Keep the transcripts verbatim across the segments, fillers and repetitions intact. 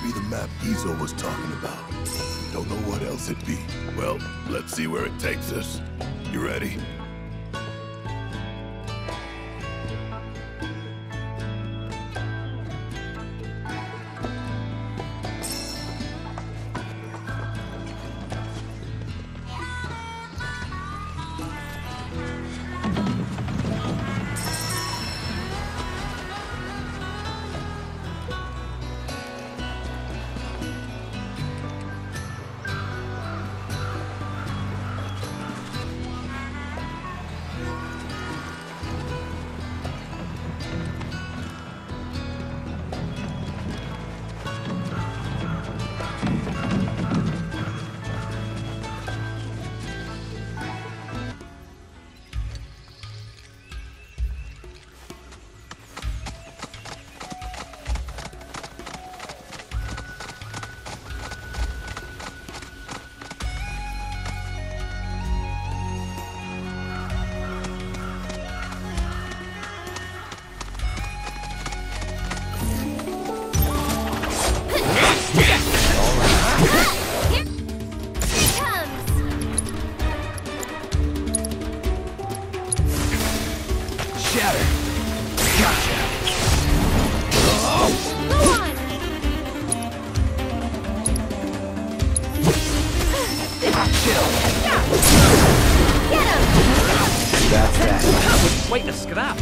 be the map Ezo was talking about. Don't know what else it'd be. Well, let's see where it takes us. You ready? Wait to scrap.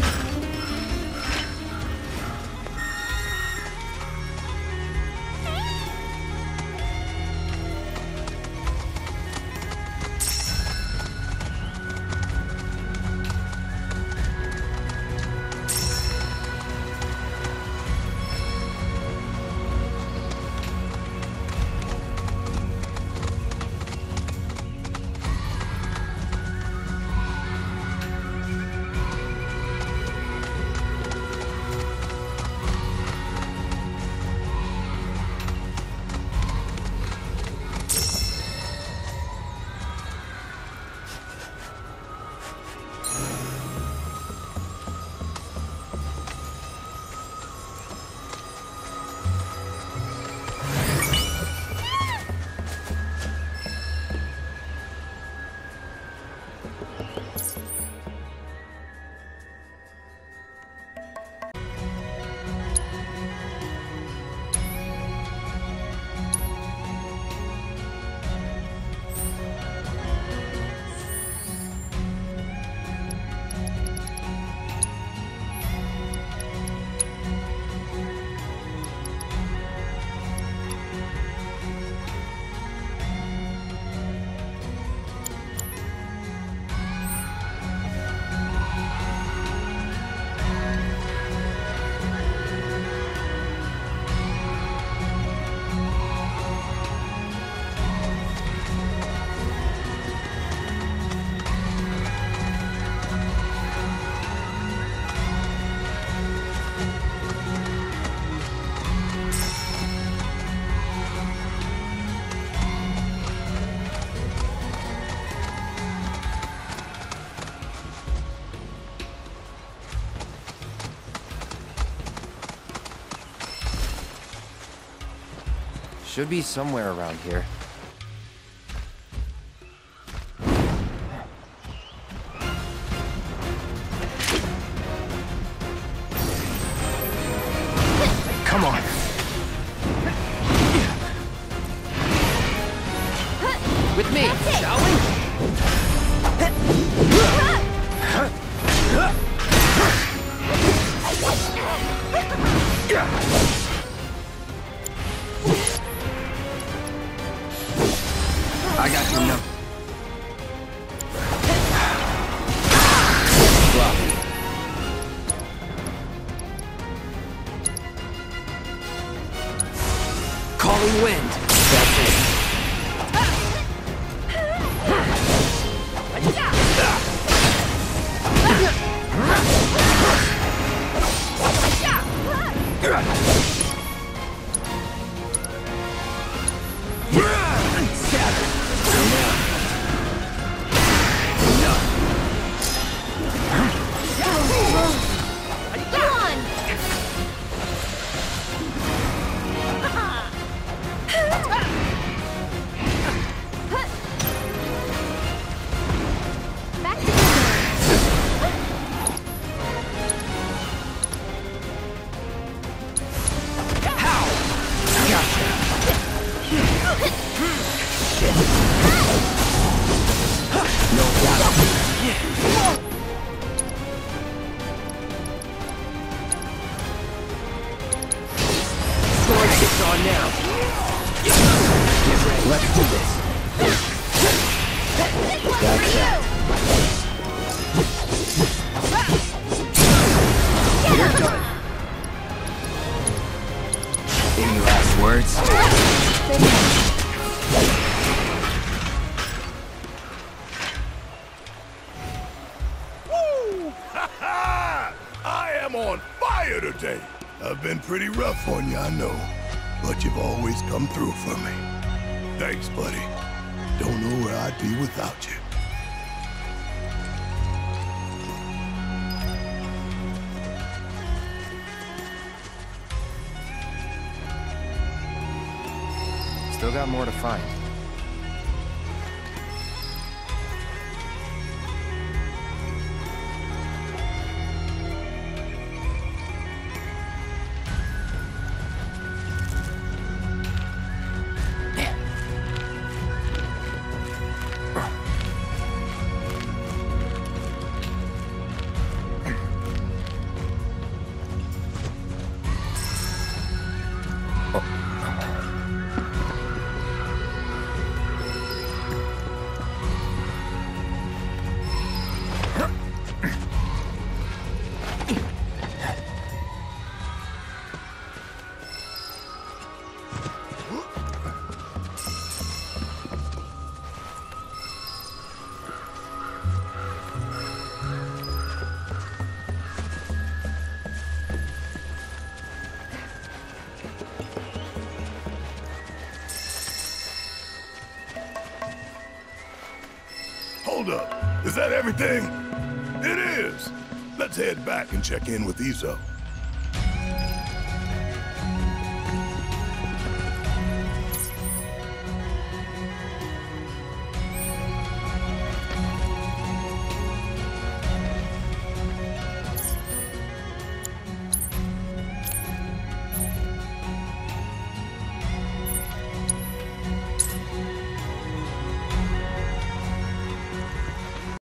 Should be somewhere around here. Come on. With me, shall we? I got you, no. Calling wind. That's it. Gotcha. You're done. Any last words? Woo! Ha ha! I am on fire today. I've been pretty rough on you, I know. But you've always come through for me. Thanks, buddy. Don't know where I'd be without you. Still got more to find. Hold up. Is that everything? It is. Let's head back and check in with Izo.